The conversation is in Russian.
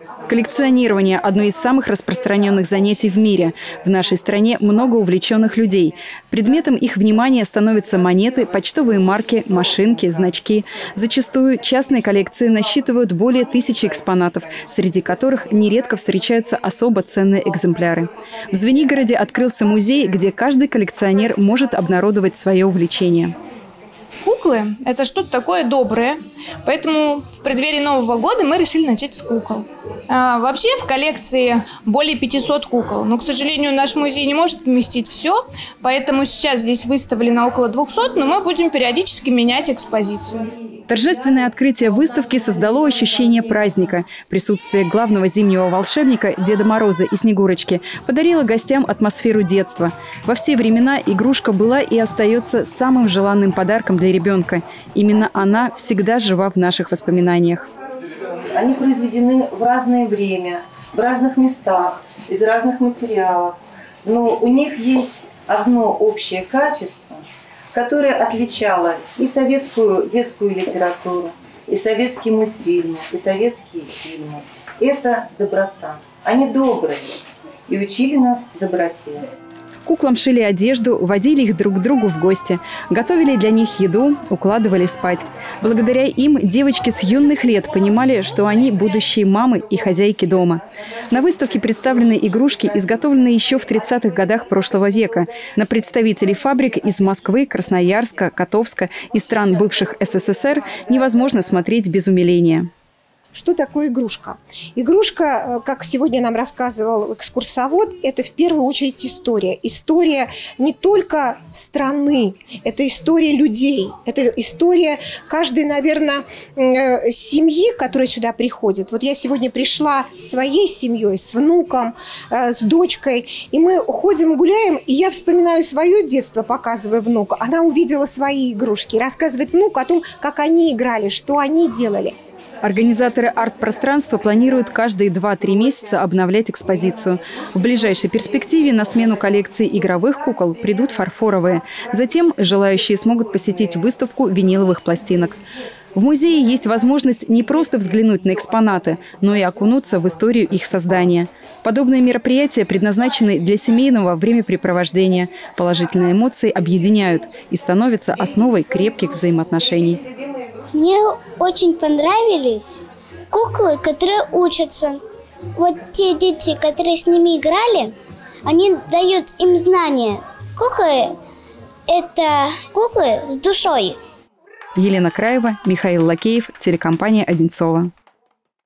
Коллекционирование – одно из самых распространенных занятий в мире. В нашей стране много увлеченных людей. Предметом их внимания становятся монеты, почтовые марки, машинки, значки. Зачастую частные коллекции насчитывают более 1000 экспонатов, среди которых нередко встречаются особо ценные экземпляры. В Звенигороде открылся музей, где каждый коллекционер может обнародовать свое увлечение. Куклы – это что-то такое доброе, поэтому в преддверии Нового года мы решили начать с кукол. Вообще в коллекции более 500 кукол, но, к сожалению, наш музей не может вместить все, поэтому сейчас здесь выставлено около 200, но мы будем периодически менять экспозицию. Торжественное открытие выставки создало ощущение праздника. Присутствие главного зимнего волшебника Деда Мороза и Снегурочки подарило гостям атмосферу детства. Во все времена игрушка была и остается самым желанным подарком для ребенка. Именно она всегда жива в наших воспоминаниях. Они произведены в разное время, в разных местах, из разных материалов. Но у них есть одно общее качество, которое отличало и советскую детскую литературу, и советские мультфильмы, и советские фильмы. Это доброта. Они добрые и учили нас доброте. Куклам шили одежду, водили их друг к другу в гости, готовили для них еду, укладывали спать. Благодаря им девочки с юных лет понимали, что они будущие мамы и хозяйки дома. На выставке представлены игрушки, изготовленные еще в 30-х годах прошлого века. На представителей фабрик из Москвы, Красноярска, Котовска и стран бывших СССР невозможно смотреть без умиления. Что такое игрушка? Игрушка, как сегодня нам рассказывал экскурсовод, это в первую очередь история. История не только страны, это история людей. Это история каждой, наверное, семьи, которая сюда приходит. Вот я сегодня пришла с своей семьей, с внуком, с дочкой, и мы ходим, гуляем, и я вспоминаю свое детство, показывая внуку. Она увидела свои игрушки, рассказывает внуку о том, как они играли, что они делали. Организаторы арт-пространства планируют каждые 2-3 месяца обновлять экспозицию. В ближайшей перспективе на смену коллекции игровых кукол придут фарфоровые. Затем желающие смогут посетить выставку виниловых пластинок. В музее есть возможность не просто взглянуть на экспонаты, но и окунуться в историю их создания. Подобные мероприятия предназначены для семейного времяпрепровождения. Положительные эмоции объединяют и становятся основой крепких взаимоотношений. Мне очень понравились куклы, которые учатся. Вот те дети, которые с ними играли, они дают им знания. Куклы – это куклы с душой. Елена Краева, Михаил Лакеев, телекомпания «Одинцово».